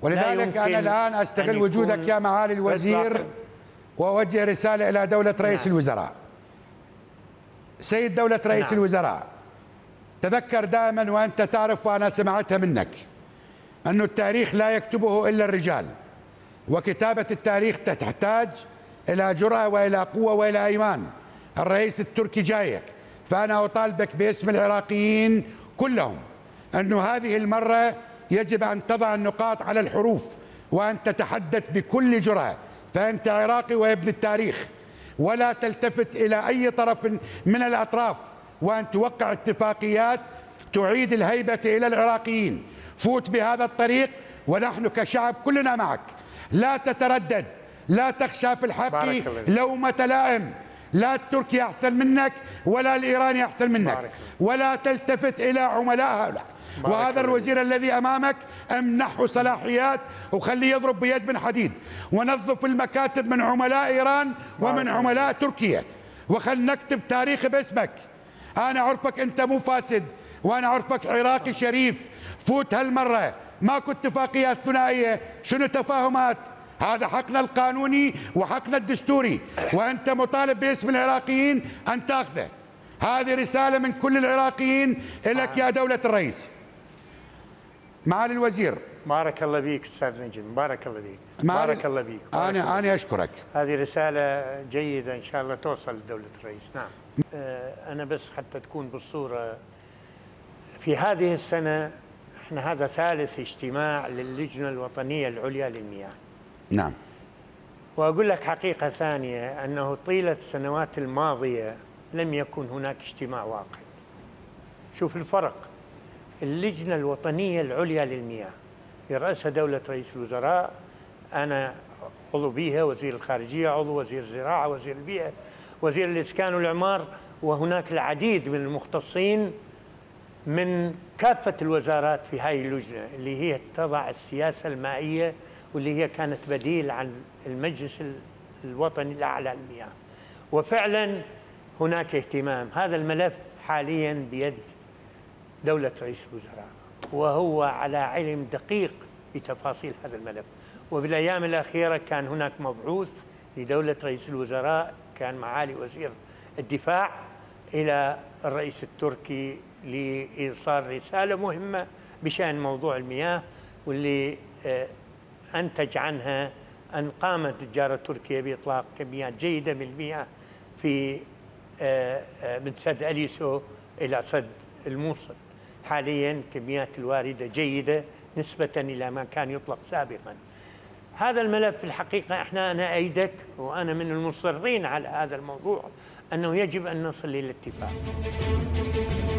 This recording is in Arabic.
ولذلك أنا الآن أستغل وجودك يا معالي الوزير وأوجه رسالة إلى دولة رئيس الوزراء. سيد دولة رئيس الوزراء، تذكر دائما وأنت تعرف وأنا سمعتها منك أن التاريخ لا يكتبه إلا الرجال، وكتابة التاريخ تحتاج إلى جرأة وإلى قوة وإلى إيمان. الرئيس التركي جايك، فأنا أطالبك باسم العراقيين كلهم أنه هذه المرة يجب أن تضع النقاط على الحروف وأن تتحدث بكل جرأة، فأنت عراقي وابن التاريخ، ولا تلتفت إلى أي طرف من الأطراف، وأن توقع اتفاقيات تعيد الهيبة إلى العراقيين. فوت بهذا الطريق ونحن كشعب كلنا معك. لا تتردد، لا تخشى في الحق لومة لائم. لا التركي أحسن منك ولا الإيراني أحسن منك، ولا تلتفت إلى عملاء هؤلاء. وهذا الوزير الذي أمامك امنحه صلاحيات وخليه يضرب بيد من حديد، ونظف المكاتب من عملاء إيران ومن عملاء تركيا، وخل نكتب تاريخ باسمك. أنا عرفك أنت مو فاسد، وأنا عرفك عراقي شريف. فوت هالمرة، ماكو اتفاقيات ثنائية، شنو تفاهمات؟ هذا حقنا القانوني وحقنا الدستوري، وأنت مطالب باسم العراقيين أن تأخذه. هذه رسالة من كل العراقيين لك يا دولة الرئيس. معالي الوزير، بارك الله بيك أستاذ نجم، بارك الله بيك، بارك الله بيك. أنا أشكرك. هذه رسالة جيدة إن شاء الله توصل لدولة الرئيس. نعم. أنا بس حتى تكون بالصورة، في هذه السنة احنا هذا ثالث اجتماع للجنة الوطنية العليا للمياه. نعم. وأقول لك حقيقة ثانية، أنه طيلة السنوات الماضية لم يكن هناك اجتماع واقعي. شوف الفرق. اللجنة الوطنية العليا للمياه يرأسها دولة رئيس الوزراء، أنا عضو بيها، وزير الخارجية عضو، وزير الزراعة، وزير البيئة، وزير الإسكان والإعمار، وهناك العديد من المختصين من كافة الوزارات في هذه اللجنة اللي هي تضع السياسة المائية، واللي هي كانت بديل عن المجلس الوطني الأعلى للمياه. وفعلا هناك اهتمام. هذا الملف حاليا بيد دولة رئيس الوزراء، وهو على علم دقيق بتفاصيل هذا الملف. وبالأيام الأخيرة كان هناك مبعوث لدولة رئيس الوزراء، كان معالي وزير الدفاع، إلى الرئيس التركي لإيصال رسالة مهمة بشأن موضوع المياه، واللي أنتج عنها أن قامت الجارة تركيا بإطلاق كميات جيدة من المياه في من سد أليسو إلى سد الموصل. حاليا كميات الواردة جيدة نسبة إلى ما كان يطلق سابقا. هذا الملف في الحقيقة أنا أيدك، وأنا من المصرين على هذا الموضوع، أنه يجب أن نصل إلى اتفاق.